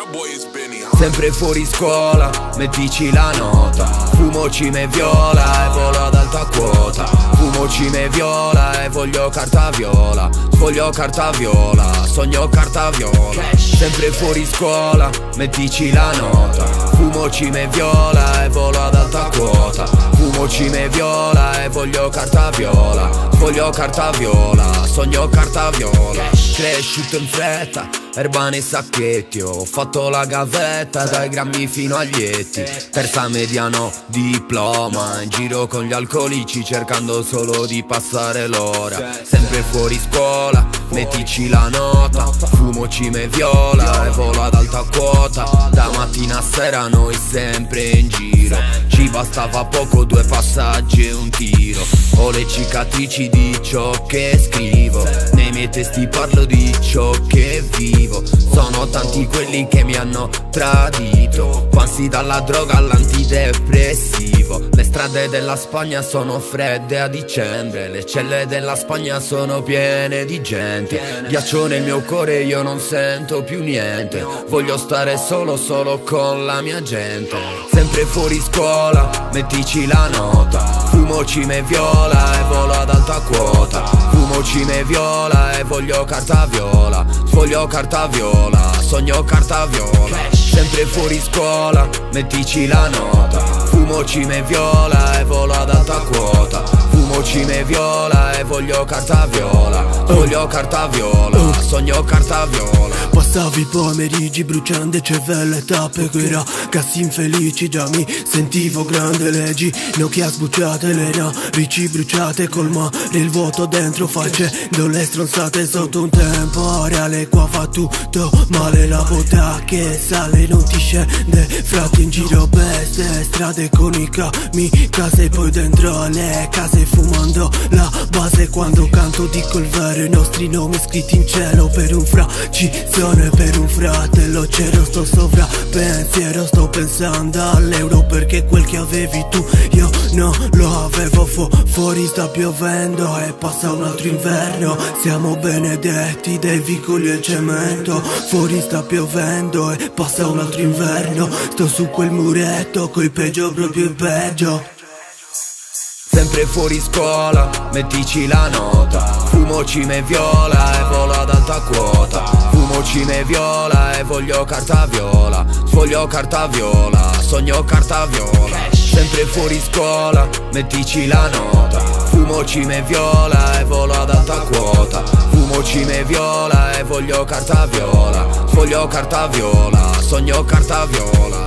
Sempre fuori scuola, mettici la nota. Fumo cime e viola e volo ad alta quota. Fumo cime e viola e voglio carta viola. Sfoglio carta viola, sogno carta viola. Sempre fuori scuola, mettici la nota. Fumo cime e viola e volo ad alta quota. Fumo cime e viola e voglio carta viola. Sfoglio carta viola, sogno carta viola. Cresciuto in fretta, erba nei sacchetti. Ho fatto la gavetta dai grammi fino agli etti. Terza media no diploma, in giro con gli alcolici cercando solo di passare l'ora. Sempre fuori scuola, mettici la nota. Fumo cime e viola e volo ad alta quota. Da mattina a sera noi sempre in giro. Ci bastava poco, 2 passaggi e un tiro. Ho le cicatrici di ciò che scrivo. Nei miei testi parlo di ciò che vivo. Sono tanti quelli che mi hanno tradito. Passi dalla droga all'antidepressivo. Le strade della Spagna sono fredde a dicembre. Le celle della Spagna sono piene di gente. Ghiaccio nel mio cuore, io non sento più niente. Voglio stare solo con la mia gente. Sempre fuori scuola, mettici la nota. Fumo cime e viola e volo ad alta quota. Fumo cime e viola e voglio carta viola. Sfoglio carta viola, sogno carta viola. Sempre fuori scuola, mettici la nota. Fumo cime e viola e volo ad alta quota. Fumo cime e viola e voglio carta viola. Voglio carta viola, sogno carta viola. Passavi i pomeriggi bruciando cervelle e tappe coi ragazzi infelici. Già mi sentivo grande, leggi Nokia sbucciate, le narici bruciate col mare il vuoto dentro facendo le stronzate sotto un temporale. Qua fa tutto male, la botta che sale non ti scende. Frate in giro peste, strade con i kamikaze e poi dentro le case fumando la base. Quando canto dico il vero, i nostri nomi scritti in cielo per un frazione, per un fratello c'ero. Sto sopra pensiero, sto pensando all'euro perché quel che avevi tu io no lo avevo. Fuori sta piovendo e passa un altro inverno. Siamo benedetti dai vicoli e il cemento. Fuori sta piovendo e passa un altro inverno. Sto su quel muretto coi peggio, proprio il peggio. Sempre fuori scuola, mettici la nota. Fumo cime e viola e volo ad alta quota. Fumo cime e viola e voglio carta viola. Sfoglio carta viola, sogno carta viola. Sempre fuori scuola, mettici la nota. Fumo cime e viola e volo ad alta quota. Fumo cime e viola e voglio carta viola. Sfoglio carta viola, sogno carta viola.